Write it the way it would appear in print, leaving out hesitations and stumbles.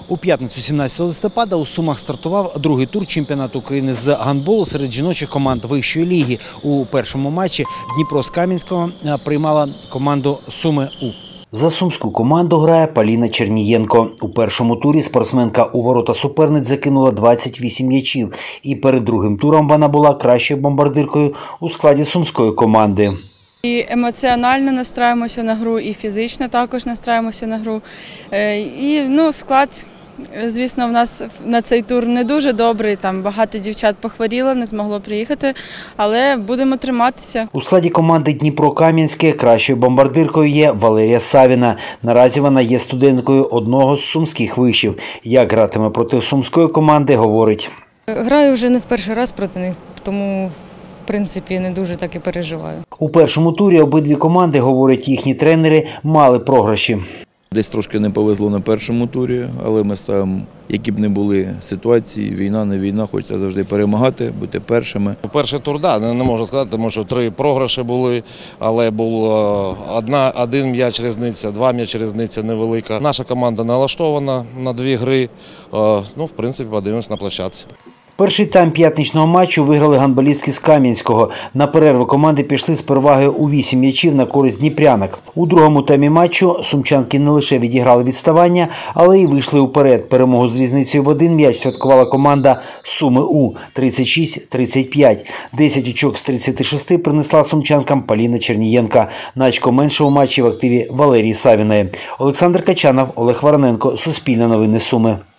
У п'ятницю 17 листопада у Сумах стартував другий тур чемпіонату України з гандболу серед жіночих команд вищої ліги. У першому матчі Дніпро з Кам'янського приймала команду Суми-У. За сумську команду грає Поліна Чернієнко. У першому турі спортсменка у ворота суперниць закинула 28 м'ячів. І перед другим туром вона була кращою бомбардиркою у складі сумської команди. І емоціонально настраюємося на гру, і фізично також настраюємося на гру. І склад, звісно, в нас на цей тур не дуже добрий. Там багато дівчат похворіло, не змогло приїхати, але будемо триматися. У складі команди Дніпро-Кам'янське кращою бомбардиркою є Валерія Савіна. Наразі вона є студенткою одного з сумських вишів. Як гратиме проти сумської команди, говорить. Граю вже не в перший раз проти них, тому в принципі не дуже так і переживаю. У першому турі обидві команди, говорять їхні тренери, мали програші. Десь трошки не повезло на першому турі, але ми ставимо, які б не були ситуації, війна, не війна, хочеться завжди перемагати, бути першими. Перший тур, не можу сказати, тому що 3 програші були, але було один м'яч різниця, 2 м'ячі різниця невелика. Наша команда налаштована на 2 гри, в принципі, подивимось на площадці. Перший тайм п'ятничного матчу виграли гандболістки з Кам'янського. На перерву команди пішли з перевагою у 8 м'ячів на користь дніпрянок. У другому таймі матчу сумчанки не лише відіграли відставання, але й вийшли уперед. Перемогу з різницею в 1 м'яч святкувала команда Суми-У 36-35. 10 очок з 36 принесла сумчанкам Поліна Чернієнко. На очко менше у матчі в активі Валерії Савіної. Олександр Качанов, Олег Вороненко, Суспільне новини Суми.